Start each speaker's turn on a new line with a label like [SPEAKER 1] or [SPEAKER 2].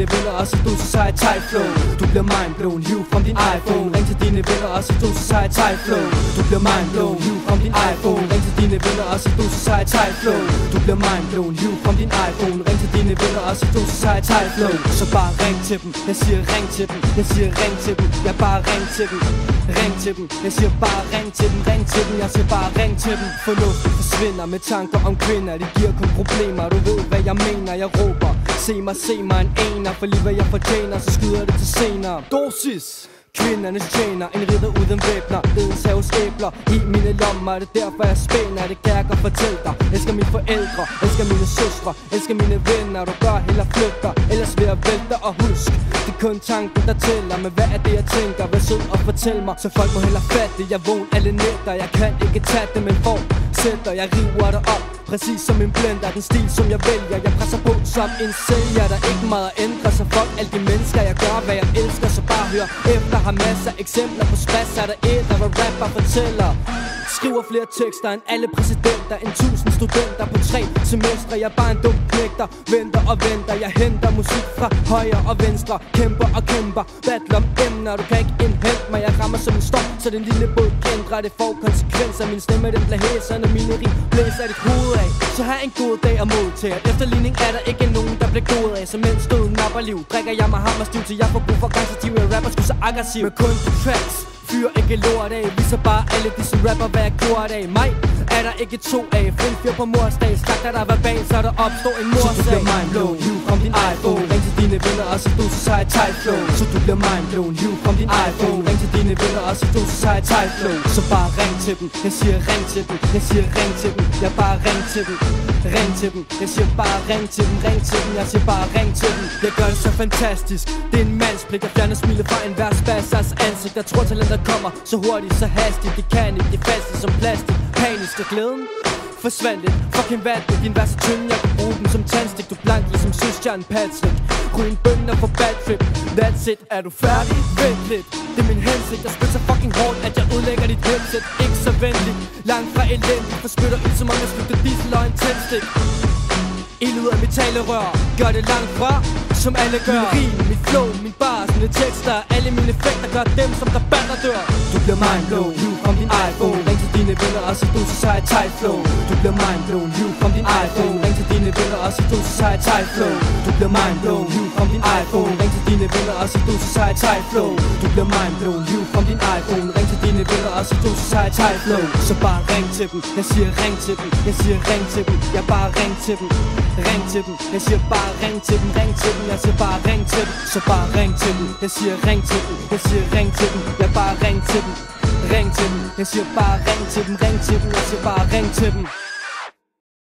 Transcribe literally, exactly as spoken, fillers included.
[SPEAKER 1] dine venner og sig du så sej tight flow. Du bliver mindblown, hiv from din iPhone. Ring til dine venner og sig du så sej tight flow. Du bliver mindblown, hiv from din iPhone. Ring til dine venner og sig du så sej tight flow. Du bliver mindblown, hiv from din iPhone. Ring til dine venner og sig du så sej tight flow. Så bare ring til dem, jeg siger ring til dem. Jeg siger ring til dem, jeg bare ring til dem. Ring til dem, jeg siger bare ring til dem. Ring til dem, jeg siger bare ring til dem. Fornuften forsvinder med tanker om kvinder. Det giver kun problemer, du ved hvad jeg mener. Jeg råber, se mig, se mig en ener. For lige hvad jeg fortjener, så skyder det til senere. Dosis! Kvindernes tjener, en ridder uden væbner. Edens haves æbler i mine lommer. Det er derfor jeg spænder, det kan jeg godt fortælle dig. Elsker mine forældre, elsker mine søstre, elsker mine venner. Du bør hellere flytte dig, ellers vil jeg vælte dig. Og husk, det er kun tanken der tæller. Men hvad er det jeg tænker, vær sød og fortæl mig. Så folk må hellere fatte, jeg vågn alle nætter. Jeg kan ikke tage det, men fortsætter. Jeg river dig op, præcis som en blender. Den stil som jeg vælger, jeg presser på som en sælger. Der er ikke meget at ændre, så fuck alle de mennesker. Jeg gør hvad jeg elsker, så bare hør efter. Har masser af eksempler på spas. Er der et, der var rapper fortæller. Skriver flere tekster end alle præsidenter. En tusind studenter på tre semestre. Jeg er bare en dum knægter, venter og venter. Jeg henter musik fra højre og venstre. Kæmper og kæmper, battle om emner. Du kan ikke indhente mig, jeg rammer som en storm. Så den lille båd kændrer, det får konsekvenser. Min stemme den bliver hæser, når mine rim blæser dit hoved af. Så har en god dag og modtager. Efterligning er der ikke nogen, der bliver god af. Så mens døden napper liv, drikker jeg mig hammerstiv. Til jeg får brug for gangstertiv. Jeg rapper sgu så aggressiv med kun på tracks. Fyr ikke lort af, viser bare alle disse rapper, hvad jeg gjort af. Mig er der ikke to af. Find fyr på morsdag, slagter der verbal, så der opstår en morsag. Så du bliver mindblown, hiv from din iPhone. Ring til dine venner og sig du så sej tight flow. Så du bliver mindblown, hiv from din iPhone. Ring til dine venner og sig du så sej tight flow. Så bare ring til dem, jeg siger ring til dem. Jeg siger ring til dem, jeg bare ring til dem. Ring til dem, jeg siger bare ring til dem. Ring til dem, jeg siger bare ring til dem. Jeg gør det så fantastisk, det er en mandspligt. Jeg fjerner smilet fra en hver spassers ansigt. Jeg tror talenter kommer så hurtigt, så hastigt. Det kan ikke, det er fast som plastik. Panisk og glæden forsvandt lidt. Fucking vand, din vers er tynd. Jeg kan bruge dem som tandstik. Du blank ligesom søstjernen Patrick. Ryge en bønner for bad trip. That's it, er du færdig? Vent lidt. Det er min hensigt. Jeg spytter så fucking hårdt, at jeg udlægger dit headset. Ikke så venligt, langt fra elendigt. For spytter ud som om jeg slutter diesel og en tændstik. Ild ud af mit talerør, gør det langt fra, som alle gør. Min rim, mit flow, min bars, mine tekster, alle mine effekter gør dem, som der bander dør. Du bliver mindblown, hiv from din iPhone. Ring til dine venner og sig du så sej tight flow. Du bliver mindblown, hiv from din iPhone. Ring til dine venner og sig du så sej tight flow. Du bliver mindblown, hiv from din iPhone. Ring til dine venner og sig du så sej tight flow. Du bliver mindblown, hiv from din iPhone. Ring til dine venner og sig du så sej tight flow. Så bare ring til dem, jeg siger ring til dem. Jeg siger ring til dem, jeg bare ring til dem. Ring til dem, jeg siger bare ring til dem. Ring til dem, jeg siger bare ring til dem. Så bare ring til dem, jeg siger ring til dem. Jeg siger ring til dem, jeg bare ring til dem. Ring til dem, jeg siger bare ring til dem. Ring til dem, jeg siger bare ring til dem.